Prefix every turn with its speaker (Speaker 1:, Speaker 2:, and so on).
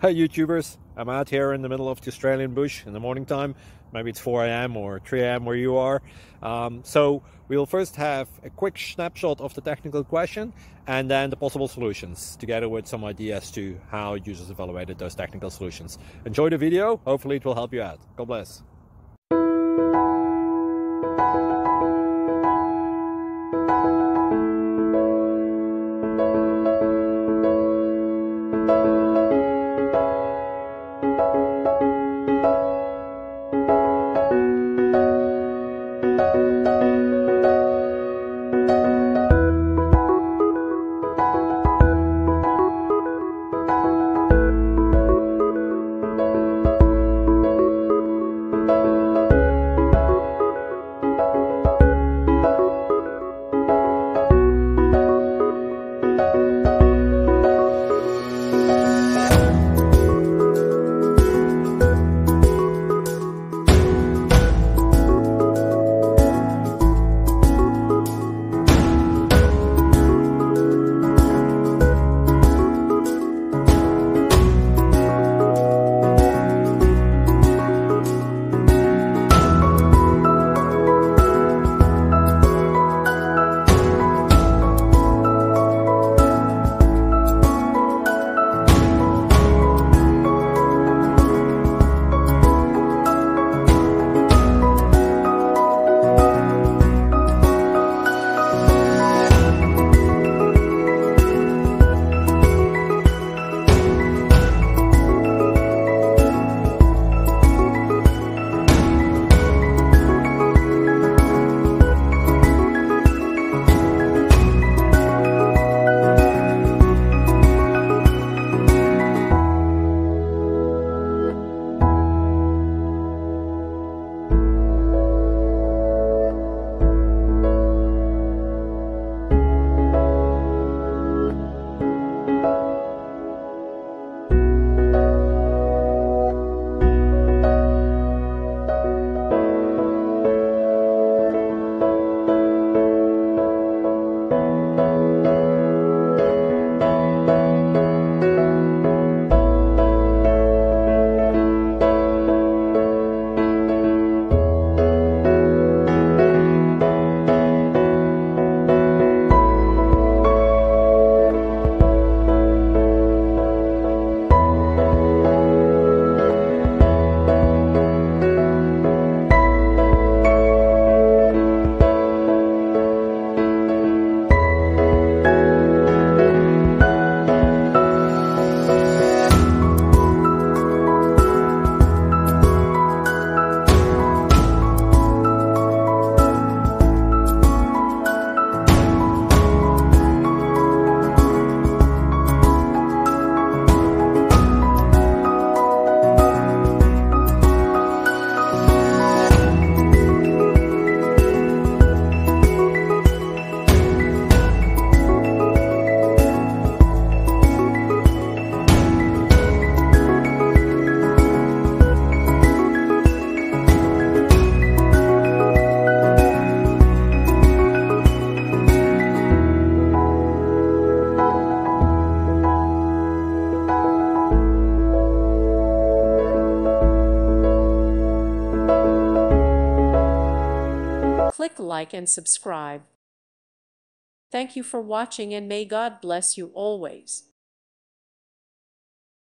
Speaker 1: Hey YouTubers, I'm out here in the middle of the Australian bush in the morning time. Maybe it's 4 a.m. or 3 a.m. where you are. So we'll first have a quick snapshot of the technical question and then the possible solutions, together with some ideas to how users evaluated those technical solutions. Enjoy the video, hopefully it will help you out. God bless.
Speaker 2: Click like and subscribe. Thank you for watching and may God bless you always.